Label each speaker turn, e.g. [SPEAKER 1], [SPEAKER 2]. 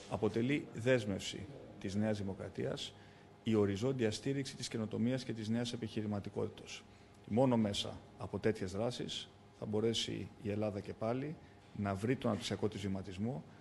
[SPEAKER 1] αποτελεί δέσμευση της Νέας Δημοκρατίας η οριζόντια στήριξη της καινοτομίας και της νέας επιχειρηματικότητας. Μόνο μέσα από τέτοιες δράσεις θα μπορέσει η Ελλάδα και πάλι να βρει τον αναπτυξιακό της βηματισμό,